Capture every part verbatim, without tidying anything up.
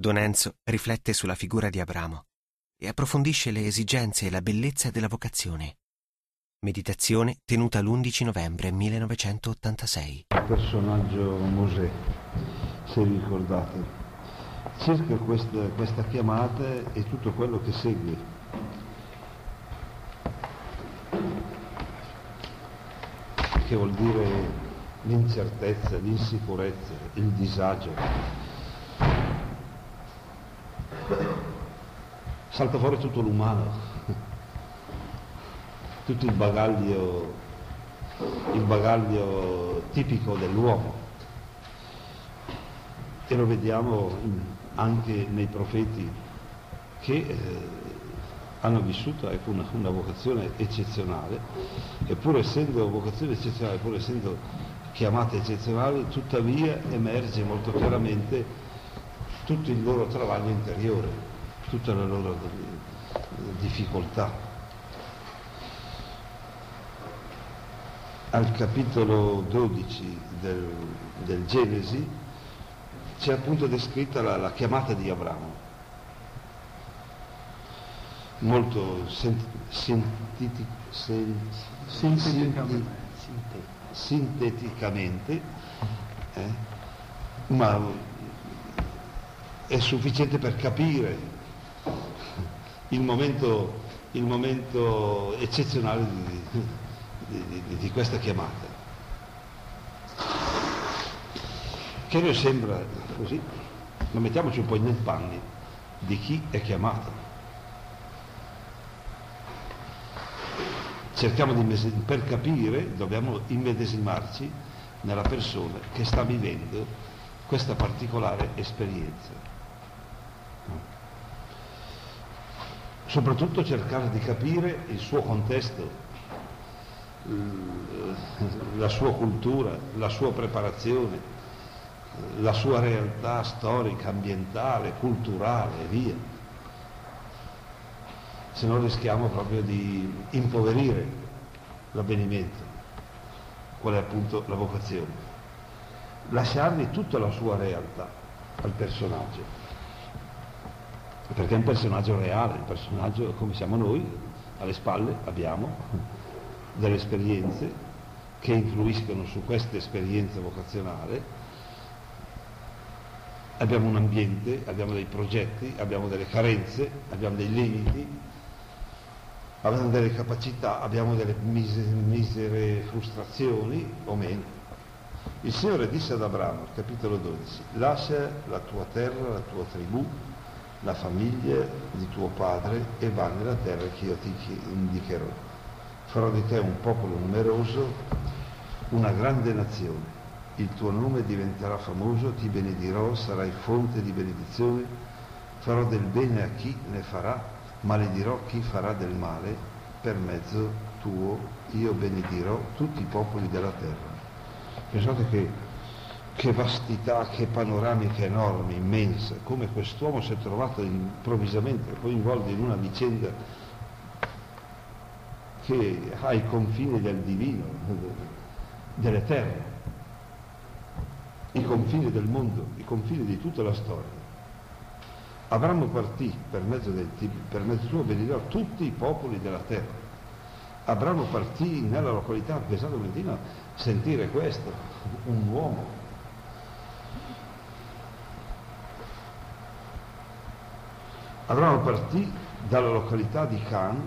Don Enzo riflette sulla figura di Abramo e approfondisce le esigenze e la bellezza della vocazione. Meditazione tenuta l'undici novembre millenovecentottantasei. Il personaggio Mosè, se ricordate, cerca questa, questa chiamata e tutto quello che segue. Che vuol dire l'incertezza, l'insicurezza, il disagio. Salta fuori tutto l'umano, tutto il bagaglio, il bagaglio tipico dell'uomo. E lo vediamo anche nei profeti che eh, hanno vissuto ecco, una, una vocazione eccezionale, e pur essendo vocazione eccezionale, pur essendo chiamate eccezionali, tuttavia emerge molto chiaramente tutto il loro travaglio interiore, tutte le loro difficoltà. Al capitolo dodici del, del Genesi c'è appunto descritta la, la chiamata di Abramo, molto sent, sentiti, sen, sinteticamente, sinteticamente eh, ma è sufficiente per capire il momento, il momento eccezionale di, di, di, di questa chiamata, che noi sembra così, ma mettiamoci un po' nei panni di chi è chiamato. Cerchiamo di, per capire, dobbiamo immedesimarci nella persona che sta vivendo questa particolare esperienza. Soprattutto cercare di capire il suo contesto, la sua cultura, la sua preparazione, la sua realtà storica, ambientale, culturale e via. Se no rischiamo proprio di impoverire l'avvenimento, qual è appunto la vocazione. Lasciargli tutta la sua realtà al personaggio, perché è un personaggio reale, un personaggio come siamo noi, alle spalle abbiamo delle esperienze che influiscono su questa esperienza vocazionale, abbiamo un ambiente, abbiamo dei progetti, abbiamo delle carenze, abbiamo dei limiti, abbiamo delle capacità, abbiamo delle misere, misere frustrazioni o meno. Il Signore disse ad Abramo, capitolo dodici, lascia la tua terra, la tua tribù, la famiglia di tuo padre e va nella terra che io ti indicherò. Farò di te un popolo numeroso, una grande nazione. Il tuo nome diventerà famoso, ti benedirò, sarai fonte di benedizione, farò del bene a chi ne farà, maledirò chi farà del male, per mezzo tuo io benedirò tutti i popoli della terra. Pensate che, che vastità, che panoramica enorme, immensa, come quest'uomo si è trovato improvvisamente coinvolto in una vicenda che ha i confini del divino, dell'eterno, i confini del mondo, i confini di tutta la storia. Abramo partì per mezzo, del, per mezzo suo benedirò tutti i popoli della terra. Abramo partì nella località, pensate un momentino a sentire questo, un uomo. Abramo partì dalla località di Can,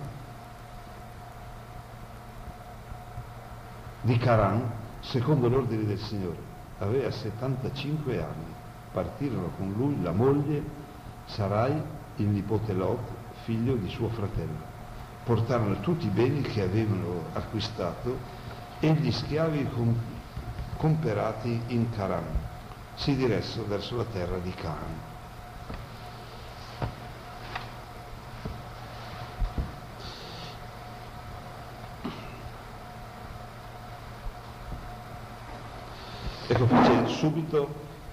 di Caran, secondo l'ordine del Signore. Aveva settantacinque anni. Partirono con lui la moglie Sarai, il nipote Lot, figlio di suo fratello. Portarono tutti i beni che avevano acquistato e gli schiavi com- comperati in Caran. Si diressero verso la terra di Canaan. Ecco, qui c'è subito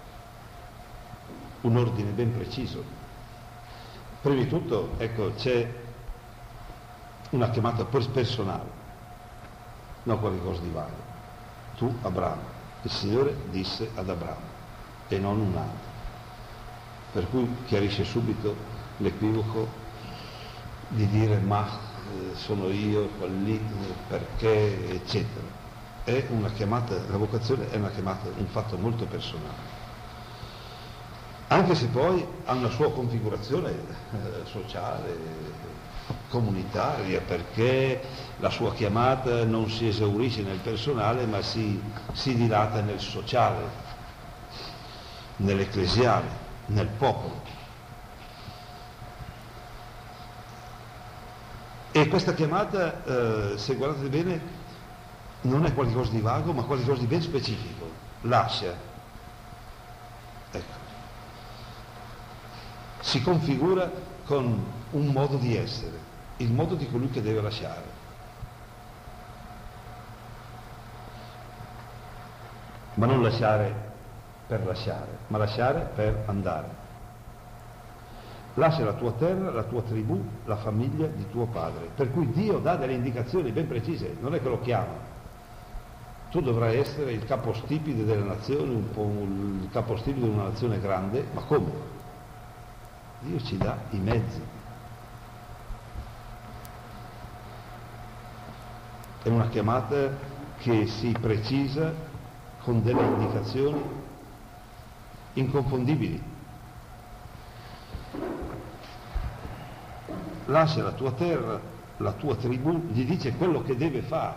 un ordine ben preciso. Prima di tutto, ecco, c'è una chiamata personale, non qualcosa di vago. Tu, Abramo, il Signore disse ad Abramo, e non un altro. per cui chiarisce subito l'equivoco di dire ma eh, sono io, quel lì, perché, eccetera. È una chiamata, la vocazione è una chiamata, un fatto molto personale. Anche se poi ha una sua configurazione eh, sociale, comunitaria, perché la sua chiamata non si esaurisce nel personale, ma si, si dilata nel sociale, nell'ecclesiale, nel popolo. E questa chiamata, eh, se guardate bene, non è qualcosa di vago, ma qualcosa di ben specifico. Lascia. Ecco. Si configura con un modo di essere, il modo di colui che deve lasciare. Ma non lasciare per lasciare, ma lasciare per andare. Lascia la tua terra, la tua tribù, la famiglia di tuo padre. Per cui Dio dà delle indicazioni ben precise, non è che lo chiama. Tu dovrai essere il capostipite delle nazioni, un po' il capostipite di una nazione grande, ma come? Dio ci dà i mezzi. È una chiamata che si precisa con delle indicazioni inconfondibili. Lascia la tua terra, la tua tribù, gli dice quello che deve fare.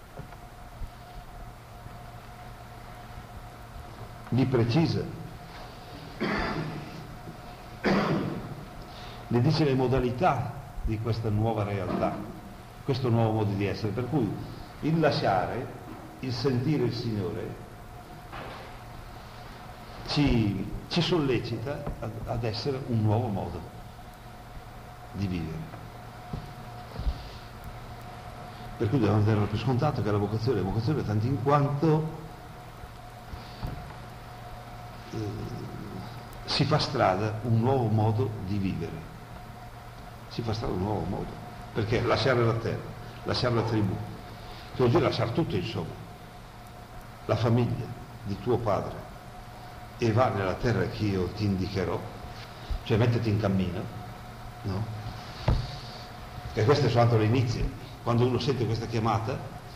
Gli precisa. Gli dice le modalità di questa nuova realtà, questo nuovo modo di essere. Per cui il lasciare, il sentire il Signore, ci, ci sollecita ad, ad essere un nuovo modo di vivere. Per cui dobbiamo tenere per scontato che la vocazione è vocazione tanto in quanto eh, si fa strada un nuovo modo di vivere, si fa strada un nuovo modo, perché lasciare la terra, lasciare la tribù, che vuol dire lasciare tutto, insomma, la famiglia di tuo padre, e va nella terra che io ti indicherò, cioè mettiti in cammino, no? E questo è soltanto l'inizio. Quando uno sente questa chiamata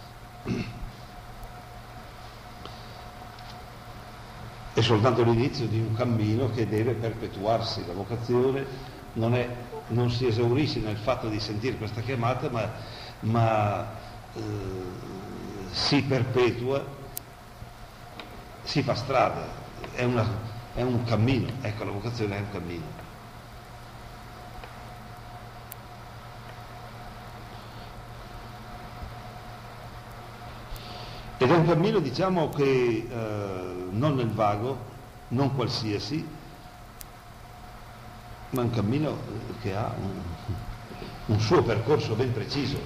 è soltanto l'inizio di un cammino che deve perpetuarsi. La vocazione non, è, non si esaurisce nel fatto di sentire questa chiamata, ma, ma eh, si perpetua, si fa strada, è, una, è un cammino. Ecco, la vocazione è un cammino. Ed è un cammino, diciamo, che eh, non nel vago, non qualsiasi, ma un cammino che ha un, un suo percorso ben preciso.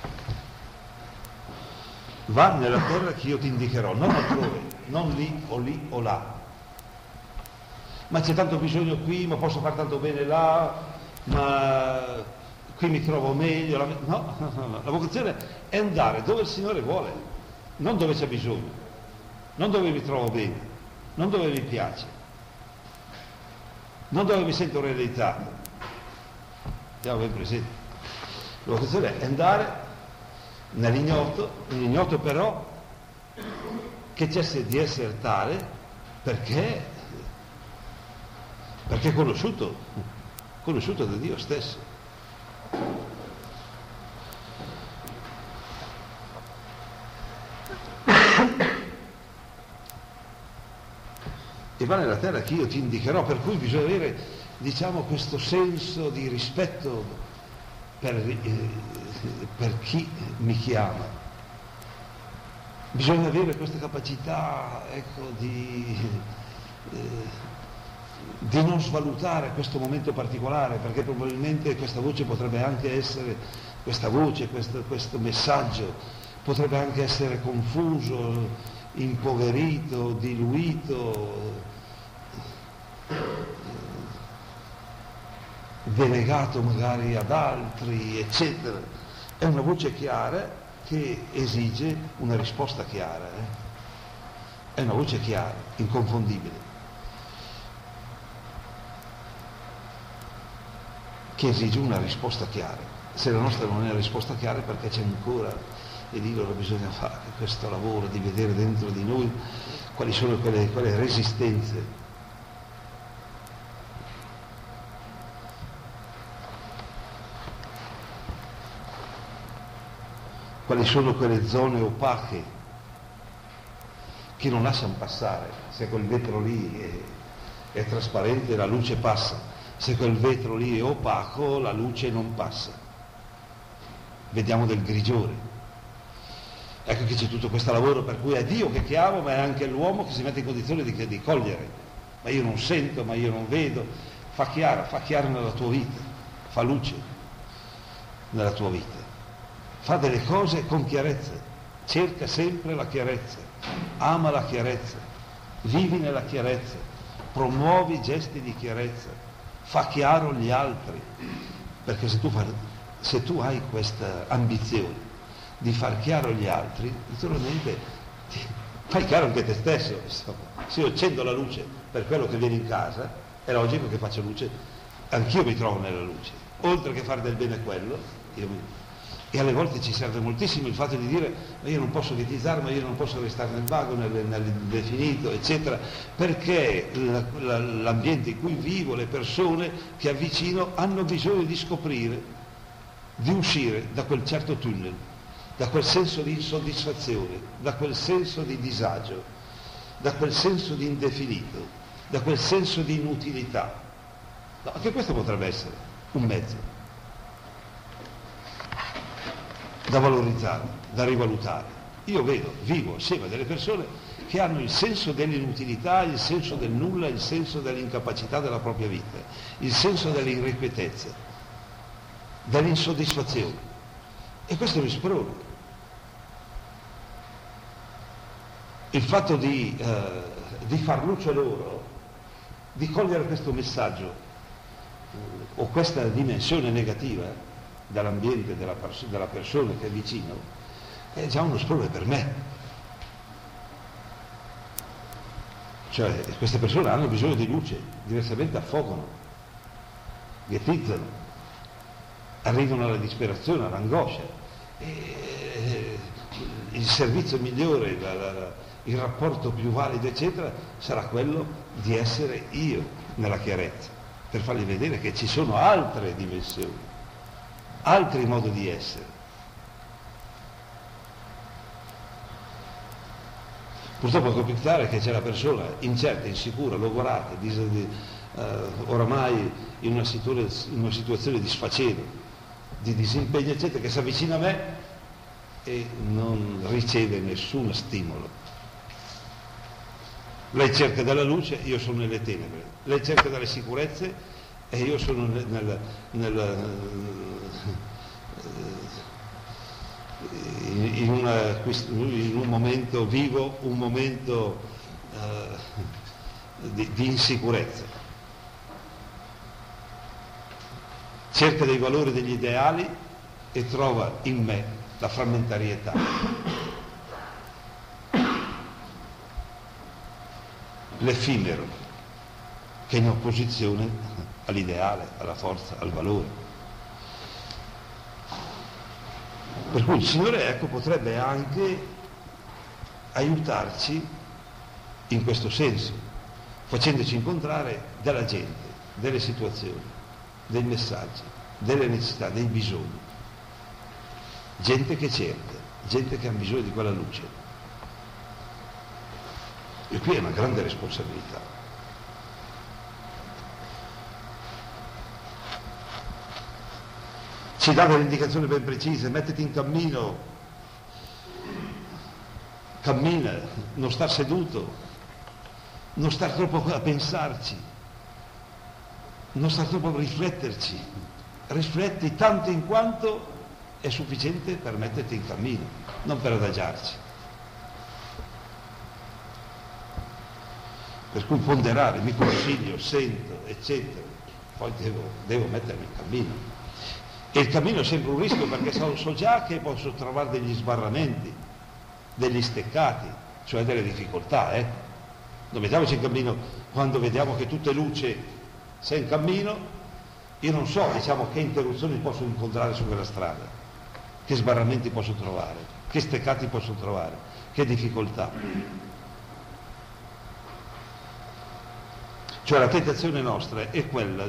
Va nella terra che io ti indicherò, non altrove, non lì o lì o là. Ma c'è tanto bisogno qui, ma posso fare tanto bene là, ma qui mi trovo meglio. La... No, no, no, la vocazione è andare dove il Signore vuole. Non dove c'è bisogno, non dove mi trovo bene, non dove mi piace, non dove mi sento realizzato. Abbiamo ben presente. La vocazione è andare nell'ignoto, nell'ignoto però che cessa di essere tale perché, perché è conosciuto, conosciuto da Dio stesso. E va nella terra che io ti indicherò, per cui bisogna avere, diciamo, questo senso di rispetto per, eh, per chi mi chiama. Bisogna avere questa capacità, ecco, di, eh, di non svalutare questo momento particolare, perché probabilmente questa voce potrebbe anche essere, questa voce, questo, questo messaggio potrebbe anche essere confuso, impoverito, diluito, delegato magari ad altri, eccetera. È una voce chiara che esige una risposta chiara. Eh? È una voce chiara, inconfondibile. che esige una risposta chiara. Se la nostra non è una risposta chiara è perché c'è ancora, e lì allora bisogna fare questo lavoro di vedere dentro di noi quali sono quelle, quelle resistenze. Quali sono quelle zone opache che non lasciano passare. Se quel vetro lì è, è trasparente, la luce passa. Se quel vetro lì è opaco, la luce non passa. Vediamo del grigiore. Ecco che c'è tutto questo lavoro per cui è Dio che chiama, ma è anche l'uomo che si mette in condizione di, di cogliere. Ma io non sento, ma io non vedo. Fa chiaro, fa chiaro nella tua vita, fa luce nella tua vita. Fa delle cose con chiarezza, cerca sempre la chiarezza, ama la chiarezza, vivi nella chiarezza, promuovi gesti di chiarezza, fa chiaro gli altri, perché se tu, fa, se tu hai questa ambizione di far chiaro gli altri, naturalmente ti, fai chiaro anche te stesso. Se io accendo la luce per quello che viene in casa, è logico che faccia luce, anch'io mi trovo nella luce, oltre che fare del bene a quello, io mi... E alle volte ci serve moltissimo il fatto di dire ma io non posso ghettizzare, ma io non posso restare nel vago, nel, nel definito, eccetera, perché la, la, l'ambiente in cui vivo, le persone che avvicino hanno bisogno di scoprire, di uscire da quel certo tunnel, da quel senso di insoddisfazione, da quel senso di disagio, da quel senso di indefinito, da quel senso di inutilità. No, anche questo potrebbe essere un mezzo da valorizzare, da rivalutare. Io vedo, vivo assieme a delle persone che hanno il senso dell'inutilità, il senso del nulla, il senso dell'incapacità della propria vita, il senso dell'irrequietezza, dell'insoddisfazione. E questo mi sprona. Il fatto di, eh, di far luce loro, di cogliere questo messaggio o questa dimensione negativa dall'ambiente della, pers- della persona che è vicino, è già uno sprone per me. Cioè queste persone hanno bisogno di luce, diversamente affogano, ghettizzano, arrivano alla disperazione, all'angoscia. E il servizio migliore, la, la, la, il rapporto più valido, eccetera, sarà quello di essere io nella chiarezza, per fargli vedere che ci sono altre dimensioni, altri modi di essere. Purtroppo può capitare che c'è la persona incerta, insicura, logorata, dis, di, uh, oramai in una, situa- in una situazione di sfacelo, di disimpegno, eccetera, che si avvicina a me e non riceve nessuno stimolo. Lei cerca della luce, io sono nelle tenebre. Lei cerca delle sicurezze e io sono nel, nel, nel, in, una, in un momento vivo, un momento uh, di, di insicurezza. Cerca dei valori, degli ideali e trova in me la frammentarietà. L'effimero, che è in opposizione all'ideale, alla forza, al valore. Per cui il Signore, ecco, potrebbe anche aiutarci in questo senso, facendoci incontrare della gente, delle situazioni, dei messaggi, delle necessità, dei bisogni. Gente che cerca, gente che ha bisogno di quella luce. E qui è una grande responsabilità. Ci dà delle indicazioni ben precise: mettiti in cammino, cammina, non star seduto, non star troppo a pensarci, non star troppo a rifletterci, rifletti tanto in quanto è sufficiente per metterti in cammino, non per adagiarci. Per cui ponderare, mi consiglio, sento, eccetera, poi devo, devo mettermi in cammino. E il cammino è sempre un rischio, perché so, so già che posso trovare degli sbarramenti, degli steccati, cioè delle difficoltà. Eh? Non mettiamoci in cammino quando vediamo che tutto è luce, sei in cammino Io non so, diciamo, che interruzioni posso incontrare su quella strada, che sbarramenti posso trovare, che steccati posso trovare, che difficoltà. Cioè la tentazione nostra è quella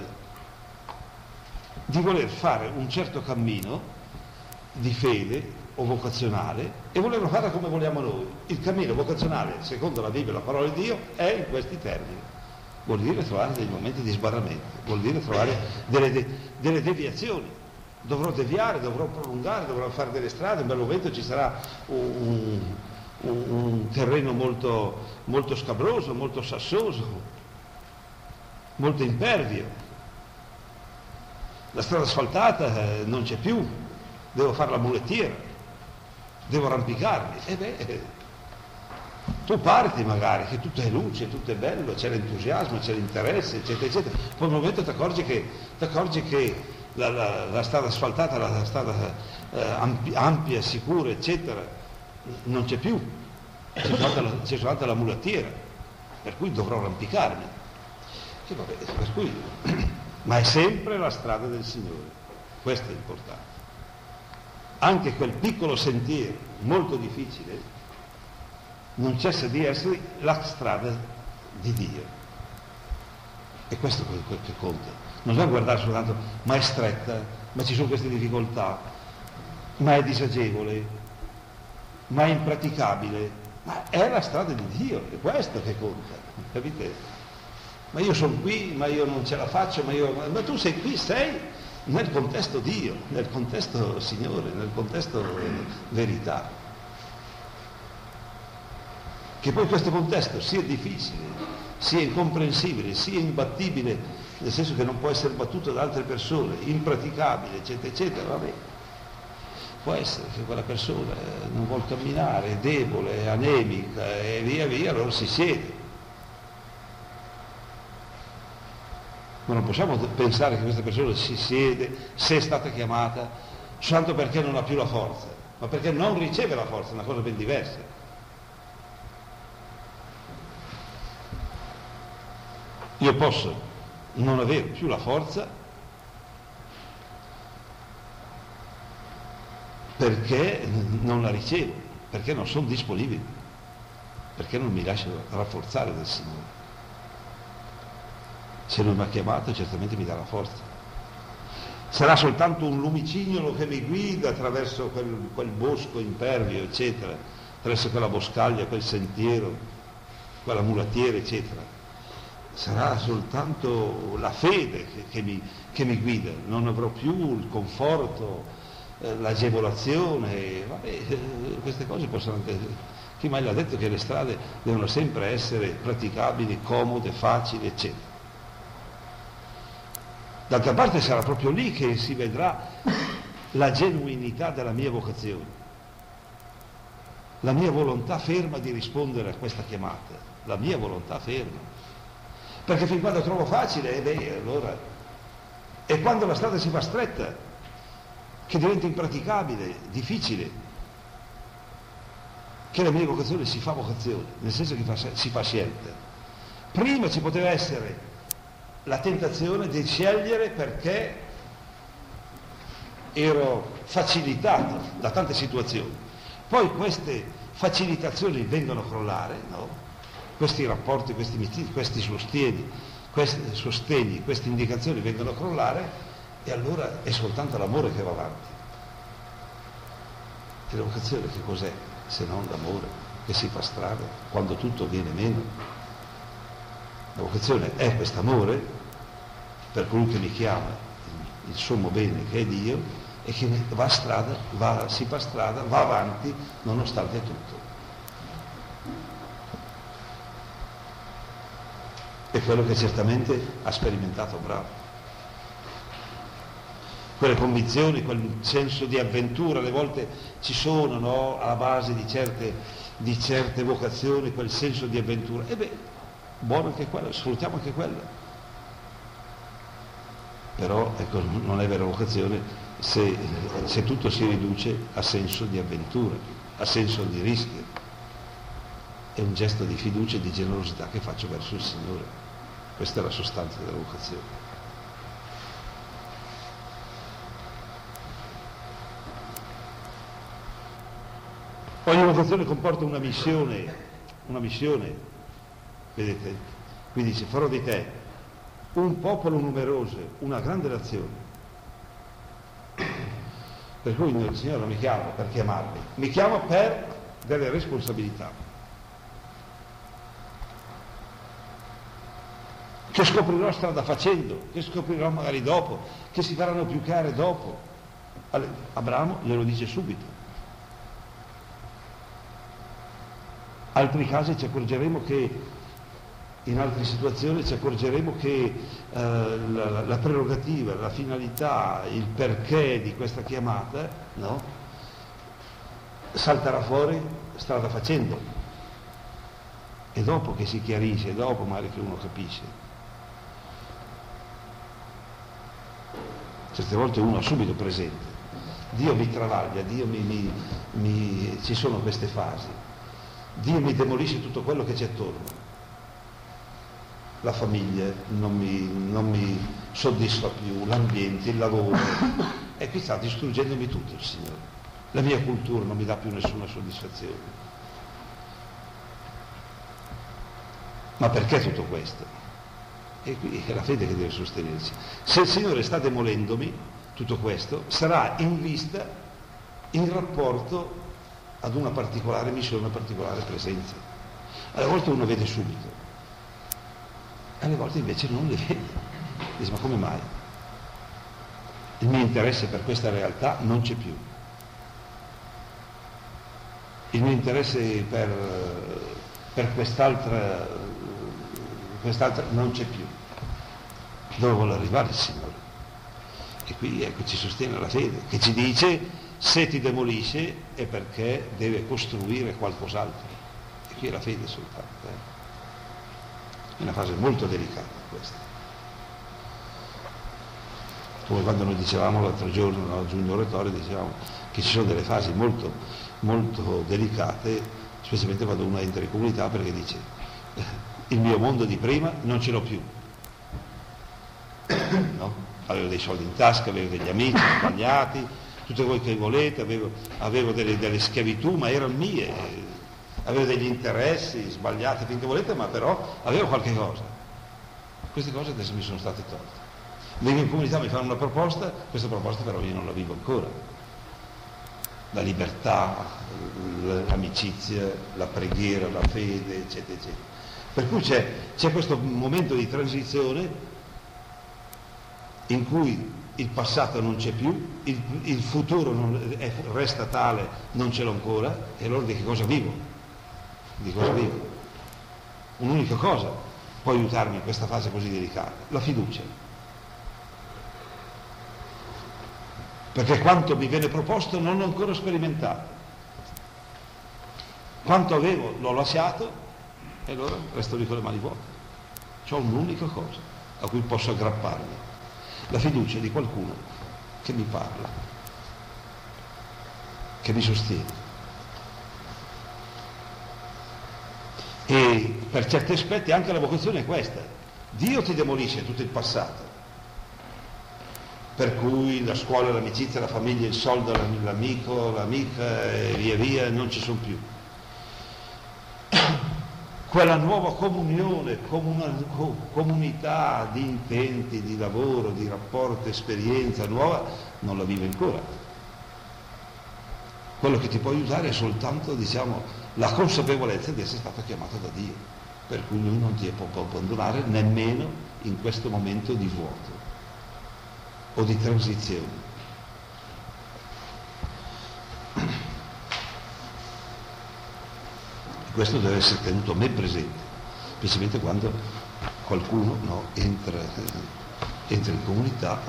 di voler fare un certo cammino di fede o vocazionale e volerlo fare come vogliamo noi. Il cammino vocazionale, secondo la Bibbia, la parola di Dio, è in questi termini. Vuol dire trovare dei momenti di sbarramento, vuol dire trovare delle, de- delle deviazioni. Dovrò deviare, dovrò prolungare, dovrò fare delle strade, in bel momento ci sarà un, un, un terreno molto, molto scabroso, molto sassoso, molto impervio. La strada asfaltata eh, non c'è più, devo fare la mulettiera, devo arrampicarmi. E beh, tu parti magari, che tutto è luce, tutto è bello, c'è l'entusiasmo, c'è l'interesse, eccetera, eccetera. Poi un momento ti accorgi che, ti accorgi che la, la, la strada asfaltata, la, la strada eh, ampia, ampia, sicura, eccetera, non c'è più. C'è soltanto la, c'è soltanto la mulettiera, per cui dovrò arrampicarmi. E vabbè, per cui, ma è sempre la strada del Signore, questo è importante. Anche quel piccolo sentiero, molto difficile, non cessa di essere la strada di Dio. E questo è quello che conta. Non dobbiamo guardare soltanto, ma è stretta, ma ci sono queste difficoltà, ma è disagevole, ma è impraticabile, ma è la strada di Dio, è questo che conta, capite? Ma io sono qui, ma io non ce la faccio, ma io... Ma tu sei qui, sei nel contesto Dio, nel contesto Signore, nel contesto verità. Che poi questo contesto sia difficile, sia incomprensibile, sia imbattibile, nel senso che non può essere battuto da altre persone, impraticabile, eccetera, eccetera, vabbè. Può essere che quella persona non vuol camminare, è debole, è anemica e via via, allora si siede. Ma non possiamo pensare che questa persona si siede, se è stata chiamata, soltanto perché non ha più la forza, ma perché non riceve la forza, è una cosa ben diversa. Io posso non avere più la forza perché non la ricevo, perché non sono disponibile, perché non mi lascio rafforzare dal Signore. Se Lui mi ha chiamato, certamente mi dà la forza. Sarà soltanto un lumicinolo che mi guida attraverso quel, quel bosco impervio, eccetera, attraverso quella boscaglia, quel sentiero, quella mulattiera, eccetera. Sarà soltanto la fede che, che, mi, che mi guida, non avrò più il conforto, eh, l'agevolazione, vabbè, eh, queste cose possono anche... Chi mai l'ha detto che le strade devono sempre essere praticabili, comode, facili, eccetera. D'altra parte sarà proprio lì che si vedrà la genuinità della mia vocazione, la mia volontà ferma di rispondere a questa chiamata, la mia volontà ferma. Perché fin quando trovo facile, e beh, allora... E quando la strada si fa stretta, che diventa impraticabile, difficile, che la mia vocazione si fa vocazione, nel senso che fa, si fa scelta. Prima ci poteva essere la tentazione di scegliere perché ero facilitato da tante situazioni. Poi queste facilitazioni vengono a crollare, no? Questi rapporti, questi miti, questi sostegni, questi sostegni, queste indicazioni vengono a crollare e allora è soltanto l'amore che va avanti. E la vocazione che cos'è se non l'amore che si fa strada quando tutto viene meno? La vocazione è quest'amore per colui che mi chiama, il sommo bene che è Dio, e che va a strada, va, si fa strada, va avanti nonostante tutto. È quello che certamente ha sperimentato Abramo. Quelle convinzioni, quel senso di avventura, alle volte ci sono, no, alla base di certe, di certe vocazioni, quel senso di avventura. E beh, buono anche quello, sfruttiamo anche quello. Però ecco, non è vera vocazione se, se tutto si riduce a senso di avventura, a senso di rischio. È un gesto di fiducia e di generosità che faccio verso il Signore. Questa è la sostanza della vocazione. Ogni vocazione comporta una missione, una missione, vedete? Quindi dice, farò di te un popolo numeroso, una grande nazione. Per cui il Signore non mi chiama per chiamarmi, mi chiama per delle responsabilità che scoprirò strada facendo, che scoprirò magari dopo, che si faranno più chiare dopo. Abramo glielo dice subito. Altri casi ci accorgeremo che, in altre situazioni ci accorgeremo che eh, la, la prerogativa, la finalità, il perché di questa chiamata, no? Salterà fuori strada facendo. E dopo che si chiarisce, dopo magari che uno capisce. Certe volte uno ha subito presente. Dio mi travaglia, Dio mi, mi, mi ci sono queste fasi. Dio mi demolisce tutto quello che c'è attorno. La famiglia non mi, non mi soddisfa più, l'ambiente, il lavoro. E qui sta distruggendomi tutto il Signore. La mia cultura non mi dà più nessuna soddisfazione. Ma perché tutto questo? E qui è la fede che deve sostenersi. Se il Signore sta demolendomi, tutto questo sarà in vista, in rapporto ad una particolare missione, una particolare presenza. Alle volte uno vede subito, alle volte invece non le vede. Dice, ma come mai? Il mio interesse per questa realtà non c'è più. Il mio interesse per, per quest'altra, quest'altra non c'è più. Dove vuole arrivare il Signore? E qui ecco, ci sostiene la fede, che ci dice se ti demolisce è perché deve costruire qualcos'altro. E qui è la fede soltanto. Eh? È una fase molto delicata questa. Come quando noi dicevamo l'altro giorno, no, Giugno Oratore, dicevamo che ci sono delle fasi molto, molto delicate, specialmente quando uno entra in comunità, perché dice il mio mondo di prima non ce l'ho più. No? Avevo dei soldi in tasca, avevo degli amici sbagliati, tutte voi che volete, avevo, avevo delle, delle schiavitù, ma erano mie, avevo degli interessi sbagliati finché volete, ma però avevo qualche cosa. Queste cose adesso mi sono state tolte. Vengo in comunità, mi fanno una proposta, questa proposta però io non la vivo ancora. La libertà, l'amicizia, la preghiera, la fede, eccetera, eccetera. Per cui c'è, c'è questo momento di transizione in cui il passato non c'è più, il, il futuro non, è, resta tale, non ce l'ho ancora, e allora di che cosa vivo? Di cosa vivo? Un'unica cosa può aiutarmi in questa fase così delicata, la fiducia. Perché quanto mi viene proposto non l'ho ancora sperimentato. Quanto avevo l'ho lasciato e allora resto lì con le mani vuote. C'ho un'unica cosa a cui posso aggrapparmi. La fiducia di qualcuno che mi parla, che mi sostiene. E per certi aspetti anche la vocazione è questa. Dio ti demolisce tutto il passato, per cui la scuola, l'amicizia, la famiglia, il soldo, l'amico, l'amica e via via non ci sono più. Quella nuova comunione, comuna, comunità di intenti, di lavoro, di rapporto, esperienza nuova, non la vive ancora. Quello che ti può aiutare è soltanto, diciamo, la consapevolezza di essere stato chiamato da Dio, per cui Lui non ti può abbandonare nemmeno in questo momento di vuoto o di transizione. Questo deve essere tenuto a me presente, specialmente quando qualcuno no, entra, entra in comunità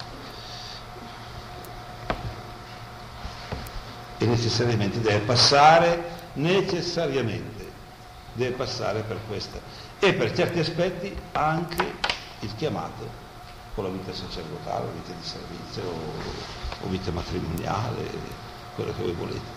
e necessariamente deve passare, necessariamente deve passare per questa. E per certi aspetti anche il chiamato con la vita sacerdotale, la vita di servizio o, o vita matrimoniale, quello che voi volete.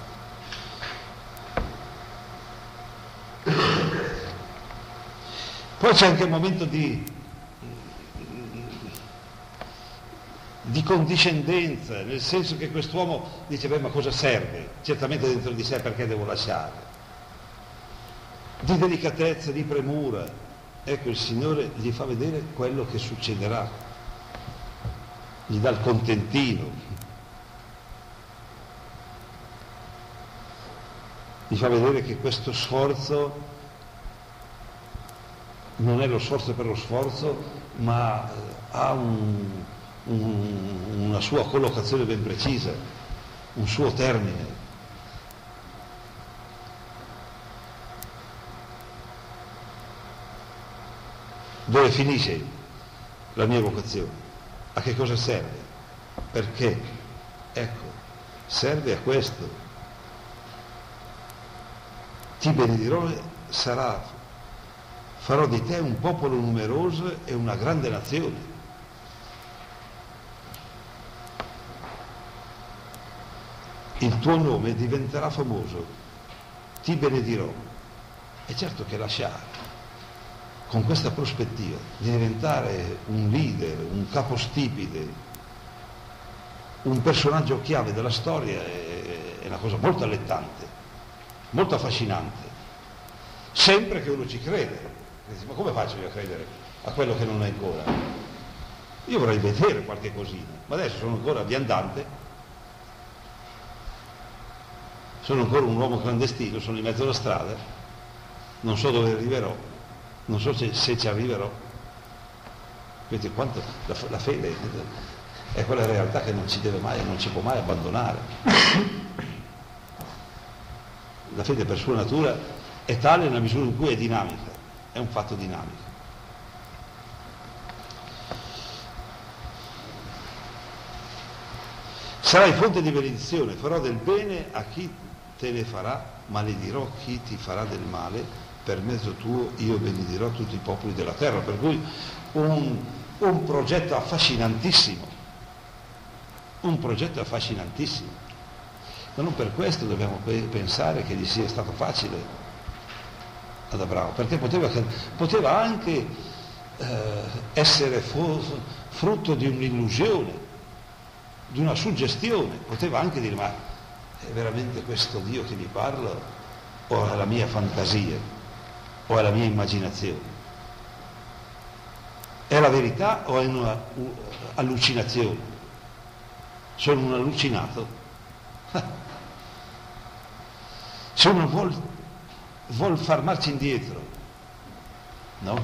Poi c'è anche il momento di, di condiscendenza, nel senso che quest'uomo dice, beh, ma cosa serve? Certamente dentro di sé perché devo lasciare? Di delicatezza, di premura. Ecco, il Signore gli fa vedere quello che succederà, gli dà il contentino, gli fa vedere che questo sforzo non è lo sforzo per lo sforzo, ma ha un, un, una sua collocazione ben precisa, un suo termine. Dove finisce la mia vocazione? A che cosa serve? Perché? Ecco, serve a questo. Ti benedirò, sarà, farò di te un popolo numeroso e una grande nazione. Il tuo nome diventerà famoso, ti benedirò. E certo che lasciare, con questa prospettiva di diventare un leader, un capostipite, un personaggio chiave della storia è, è una cosa molto allettante, molto affascinante, sempre che uno ci crede. Ma come faccio io a credere a quello che non è ancora? Io vorrei vedere qualche cosina, ma adesso sono ancora viandante, sono ancora un uomo clandestino, sono in mezzo alla strada, non so dove arriverò, non so se, se ci arriverò. Vedete quanto la, la fede è quella realtà che non ci deve mai, non ci può mai abbandonare. La fede per sua natura è tale nella misura in cui è dinamica, è un fatto dinamico. Sarai fonte di benedizione, farò del bene a chi te ne farà, maledirò chi ti farà del male. Per mezzo tuo io benedirò tutti i popoli della terra. Per cui un, un progetto affascinantissimo, un progetto affascinantissimo. Ma non per questo dobbiamo pensare che gli sia stato facile ad Abramo, perché poteva, poteva anche eh, essere frutto di un'illusione, di una suggestione. Poteva anche dire, ma è veramente questo Dio che mi parla o è la mia fantasia? O è la mia immaginazione? È la verità o è un'allucinazione? Sono un allucinato? Se uno vuol, vuol far marcia indietro, no?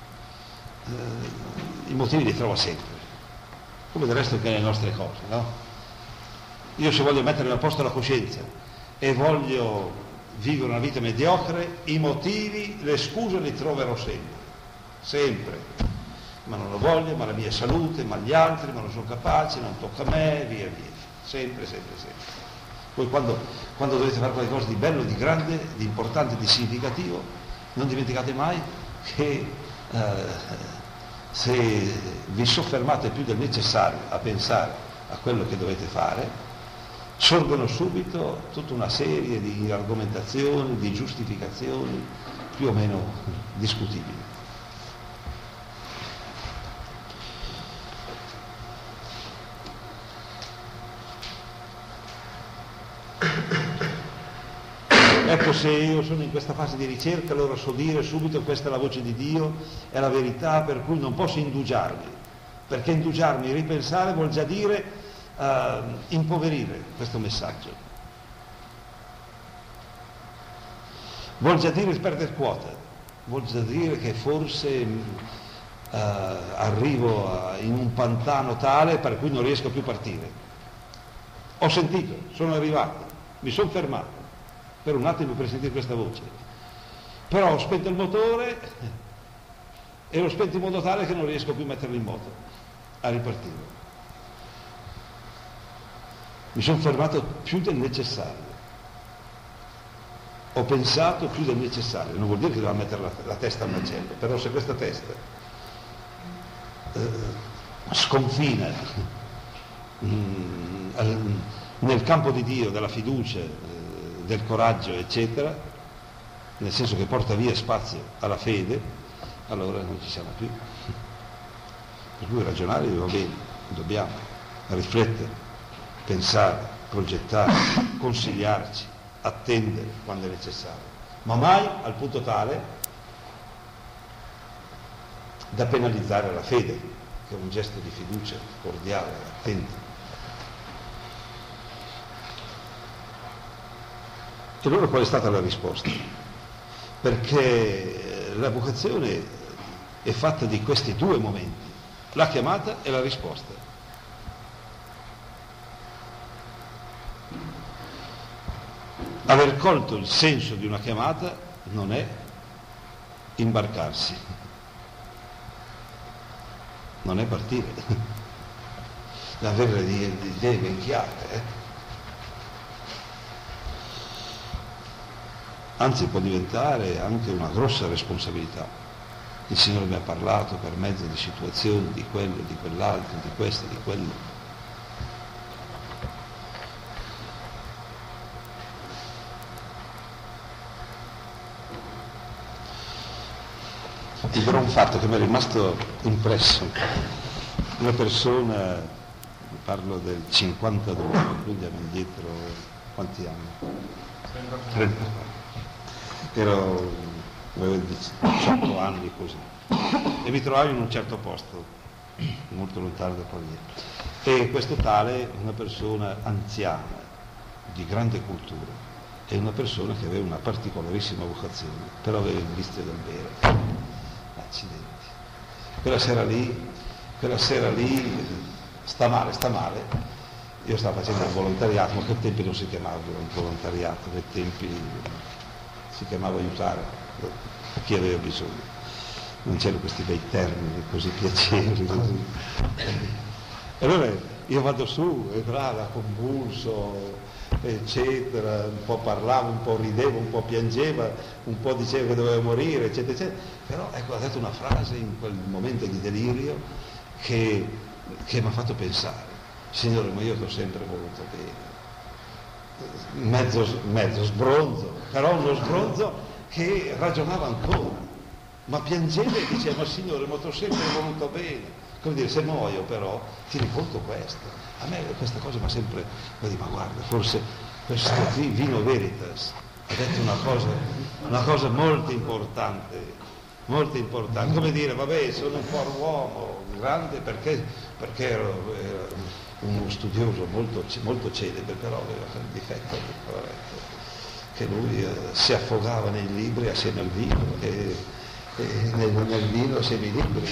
Eh, i motivi li trova sempre, come del resto che nelle nostre cose, no? Io se voglio mettere a posto la coscienza e voglio vivere una vita mediocre, i motivi, le scuse li troverò sempre, sempre. Ma non lo voglio, ma la mia salute, ma gli altri, ma non sono capace, non tocca a me, via via. Sempre, sempre, sempre. Poi quando, quando dovete fare qualcosa di bello, di grande, di importante, di significativo, non dimenticate mai che eh, se vi soffermate più del necessario a pensare a quello che dovete fare, sorgono subito tutta una serie di argomentazioni, di giustificazioni più o meno discutibili. Ecco, se io sono in questa fase di ricerca, allora so dire subito questa è la voce di Dio, è la verità, per cui non posso indugiarmi, perché indugiarmi, ripensare vuol già dire Uh, impoverire questo messaggio, vuol già dire perdere quota, vuol già dire che forse uh, arrivo a, in un pantano tale per cui non riesco più a partire. Ho sentito, sono arrivato, mi sono fermato per un attimo per sentire questa voce, però ho spento il motore e l'ho spento in modo tale che non riesco più a metterlo in moto, a ripartire. Mi sono fermato più del necessario, ho pensato più del necessario, non vuol dire che devo mettere la, la testa al macello, però se questa testa eh, sconfina mm, al, nel campo di Dio, della fiducia, eh, del coraggio, eccetera, nel senso che porta via spazio alla fede, allora non ci siamo più. Per cui ragionare va bene, dobbiamo. riflettere, pensare, progettare, consigliarci, attendere quando è necessario, ma mai al punto tale da penalizzare la fede, che è un gesto di fiducia cordiale, attento. E allora qual è stata la risposta? Perché la vocazione è fatta di questi due momenti, la chiamata e la risposta. Aver colto il senso di una chiamata non è imbarcarsi, non è partire, avere le idee ben chiare, eh? Anzi può diventare anche una grossa responsabilità. Il Signore mi ha parlato per mezzo di situazioni, di quello, di quell'altro, di questo, di quello. Ti dirò un fatto che mi è rimasto impresso. Una persona, parlo del cinquantadue, quindi andiamo indietro quanti anni? trentaquattro. Ero, avevo diciotto anni così, e mi trovavo in un certo posto, molto lontano da qua via. E questo tale, una persona anziana, di grande cultura, e una persona che aveva una particolarissima vocazione, però aveva il vizio del bere. Accidenti. Quella sera lì, quella sera lì, sta male, sta male. Io stavo facendo il volontariato, ma a quei tempi non si chiamava volontariato, a quei tempi si chiamava aiutare a chi aveva bisogno. Non c'erano questi bei termini così piacevoli. Così. E allora io vado su, e brava, convulso, eccetera, un po' parlava, un po' rideva, un po' piangeva, un po' diceva che doveva morire, eccetera, eccetera. Però ecco, ha detto una frase in quel momento di delirio che, che mi ha fatto pensare: Signore, ma io ti ho sempre voluto bene. Mezzo, mezzo sbronzo, però uno sbronzo che ragionava ancora, ma piangeva e diceva: ma Signore, ma ti ho sempre voluto bene. Come dire, se muoio però tieni conto questo. A me questa cosa mi ha sempre, ma guarda, forse questo qui, Vino Veritas, ha detto una cosa, una cosa molto importante, molto importante. Come dire, vabbè, sono un po' uomo grande perché, perché ero, ero uno studioso molto, molto celebre, però aveva il difetto che lui eh, si affogava nei libri assieme al vino e, e nel, nel vino assieme ai libri.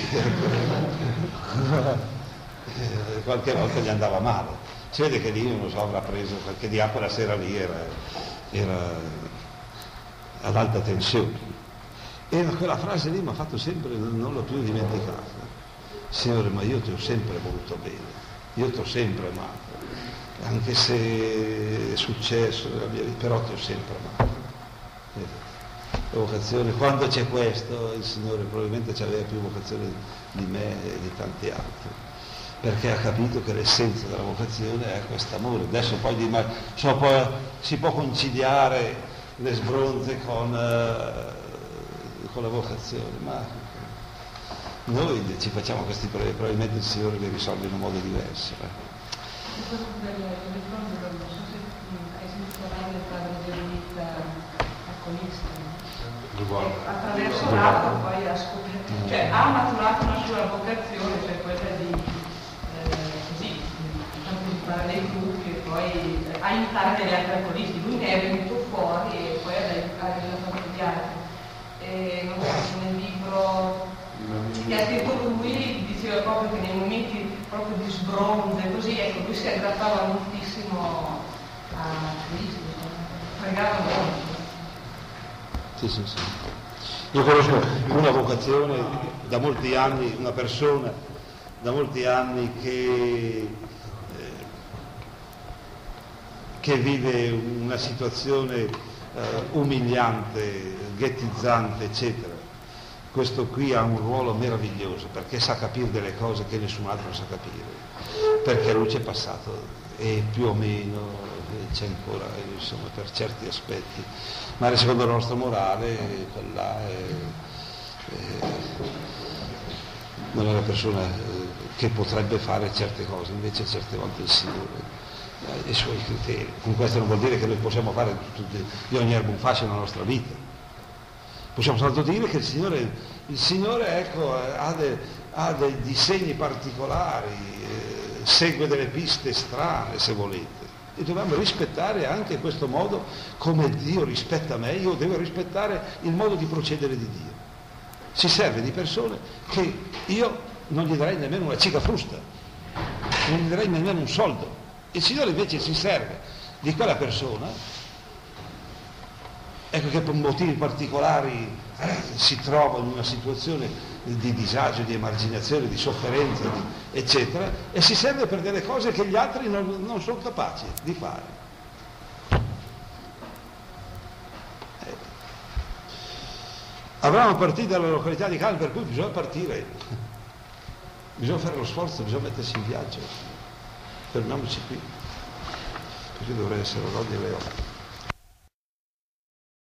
Qualche volta gli andava male. Si vede che lì uno so avrà preso, perché di quella sera lì era, era ad alta tensione. E quella frase lì mi ha fatto sempre, non l'ho più dimenticata: Signore, ma io ti ho sempre voluto bene, io ti ho sempre amato, anche se è successo nella mia vita, però ti ho sempre amato. La vocazione, quando c'è questo, il Signore probabilmente ci aveva più vocazione di me e di tanti altri, perché ha capito che l'essenza della vocazione è questo amore. Adesso poi, di, so, poi si può conciliare le sbronze con, uh, con la vocazione, ma noi ci facciamo questi problemi, probabilmente il Signore li risolve in un modo diverso. Eh. Delle sbronze, non so se hai sentito parlare del padre Geronita alcolista. Attraverso l'altro poi ha scoperto, cioè ha maturato una sua vocazione, cioè quella di così, partecipare dei gruppi e poi aiutare degli altri alcolisti. Lui ne è venuto fuori e poi ha aiutato gli altri. E non so, nel libro che ha scritto lui diceva proprio che nei momenti proprio di sbronze, così, ecco, lui si aggrappava moltissimo a Cristo, pregava molto. Sì, sì, sì. Io conosco una vocazione da molti anni, una persona da molti anni che, eh, che vive una situazione eh, umiliante, ghettizzante, eccetera. Questo qui ha un ruolo meraviglioso perché sa capire delle cose che nessun altro sa capire, perché lui c'è passato e più o meno c'è ancora, insomma, per certi aspetti, ma secondo la nostra morale quella è, è, non è una persona che potrebbe fare certe cose, invece certe volte il Signore ha i suoi criteri. Con questo non vuol dire che noi possiamo fare tutti, di ogni erba un fascio nella nostra vita. Possiamo soltanto dire che il Signore, il Signore ecco, ha, de, ha dei disegni particolari, eh, segue delle piste strane, se volete. E dobbiamo rispettare anche questo modo, come Dio rispetta me, io devo rispettare il modo di procedere di Dio. Si serve di persone che io non gli darei nemmeno una ciga frusta, non gli darei nemmeno un soldo. Il Signore invece si serve di quella persona, ecco, che per motivi particolari eh, si trova in una situazione di disagio, di emarginazione, di sofferenza, di, eccetera, e si serve per delle cose che gli altri non, non sono capaci di fare. Eh. Avramo partito dalla località di Cannes, per cui bisogna partire, bisogna fare lo sforzo, bisogna mettersi in viaggio. Fermiamoci qui, perché dovrei essere l'ora delle otto.